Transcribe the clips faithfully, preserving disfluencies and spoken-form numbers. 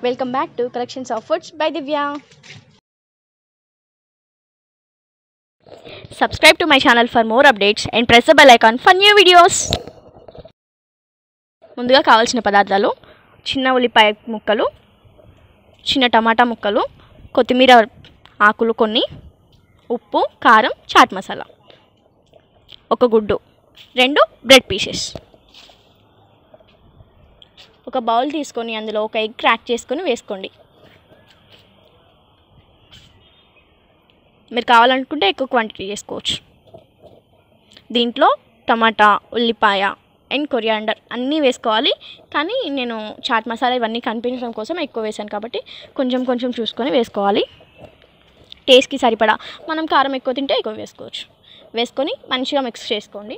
Welcome back to Collections of Foods by Divya. Subscribe to my channel for more updates and press the bell icon for new videos. ముందుగా కావాల్సిన పదార్థాలు చిన్న ఉల్లిపాయ ముక్కలు, చిన్న టమాటా ముక్కలు, కొత్తిమీర ఆకులు కొన్ని, ఉప్పు, కారం, చాట్ మసాలా, ఒక గుడ్డు, రెండు బ్రెడ్ పీసెస్. ఒక బౌల్ తీసుకొని అందులో ఒక ఎగ్ క్రాక్ చేసుకొని వేసుకోండి. మీరు కావాలనుకుంటే ఎక్కువ క్వాంటిటీ చేసుకోవచ్చు. దీంట్లో టమాటా, ఉల్లిపాయ అండ్ కొరియాండర్ అన్నీ వేసుకోవాలి. కానీ నేను చాట్ మసాలా ఇవన్నీ కనిపించడం కోసం ఎక్కువ వేసాను కాబట్టి కొంచెం కొంచెం చూసుకొని వేసుకోవాలి. టేస్ట్కి సరిపడా, మనం కారం ఎక్కువ తింటే ఎక్కువ వేసుకోవచ్చు. వేసుకొని మంచిగా మిక్స్ చేసుకోండి.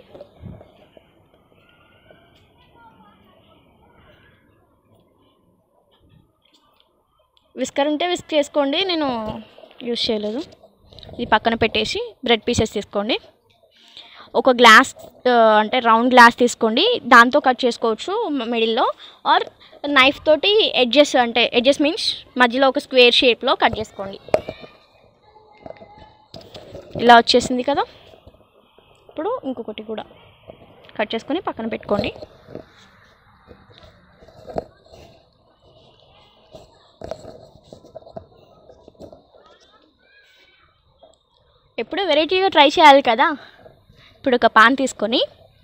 విస్కర్ ఉంటే విస్క్ చేసుకోండి, నేను యూజ్ చేయలేదు. ఇది పక్కన పెట్టేసి బ్రెడ్ పీసెస్ తీసుకోండి. ఒక గ్లాస్ అంటే రౌండ్ గ్లాస్ తీసుకోండి, దాంతో కట్ చేసుకోవచ్చు మిడిల్లో. ఆర్ నైఫ్ తోటి ఎడ్జెస్ అంటే ఎడ్జెస్ మీన్స్ మధ్యలో ఒక స్క్వేర్ షేప్లో కట్ చేసుకోండి. ఇలా వచ్చేసింది కదా. ఇప్పుడు ఇంకొకటి కూడా కట్ చేసుకొని పక్కన పెట్టుకోండి. ఎప్పుడు వెరైటీగా ట్రై చేయాలి కదా. ఇప్పుడు ఒక పాన్ తీసుకొని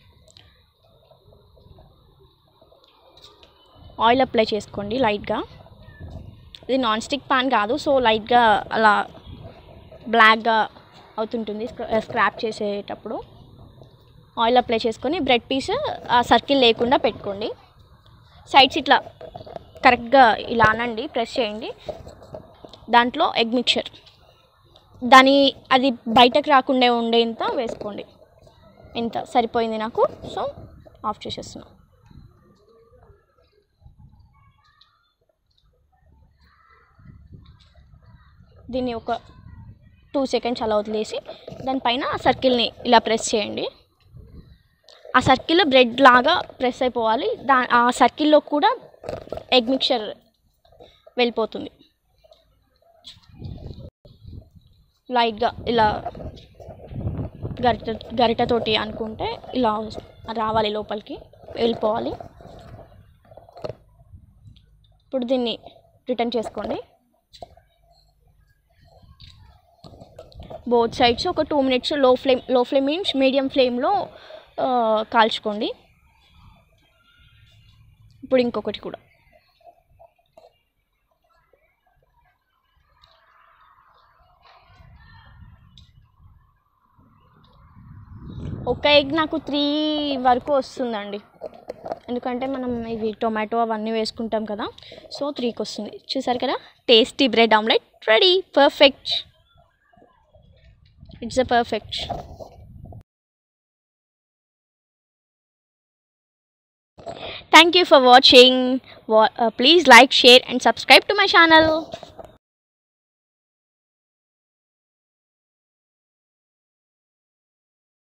ఆయిల్ అప్లై చేసుకోండి లైట్గా. ఇది నాన్ స్టిక్ పాన్ కాదు, సో లైట్గా అలా బ్లాక్గా అవుతుంటుంది స్క్రాప్ చేసేటప్పుడు. ఆయిల్ అప్లై చేసుకొని బ్రెడ్ పీస్ ఆ సర్కిల్ లేకుండా పెట్టుకోండి. సైడ్స్ ఇట్లా కరెక్ట్గా ఇలా అనండి, ప్రెస్ చేయండి. దాంట్లో ఎగ్ మిక్చర్, దాని అది బయటకు రాకుండా ఉండేంత వేసుకోండి. ఇంత సరిపోయింది నాకు, సో ఆఫ్ చేసేస్తున్నా. దీన్ని ఒక టూ సెకండ్స్ అలా వదిలేసి దానిపైన ఆ సర్కిల్ని ఇలా ప్రెస్ చేయండి. ఆ సర్కిల్ బ్రెడ్ లాగా ప్రెస్ అయిపోవాలి. దా ఆ సర్కిల్లో కూడా ఎగ్ మిక్చర్ వెళ్ళిపోతుంది. లైట్గా ఇలా గరిట గరిటతోటి అనుకుంటే ఇలా రావాలి, లోపలికి వెళ్ళిపోవాలి. ఇప్పుడు దీన్ని రిటర్న్ చేసుకోండి. బోత్ సైడ్స్ ఒక టూ మినిట్స్ లో ఫ్లేమ్ లో ఫ్లేమ్ మీన్స్ మీడియం ఫ్లేమ్లో కాల్చుకోండి. ఇప్పుడు ఇంకొకటి కూడా ఒక ఎగ్ నాకు త్రీ వరకు వస్తుందండి, ఎందుకంటే మనం ఇవి టొమాటో అవన్నీ వేసుకుంటాం కదా, సో త్రీకి వస్తుంది. చూసారు కదా, tasty bread omelette ready. Perfect, it's a perfect. Thank you for watching. Please like, share and subscribe to my channel.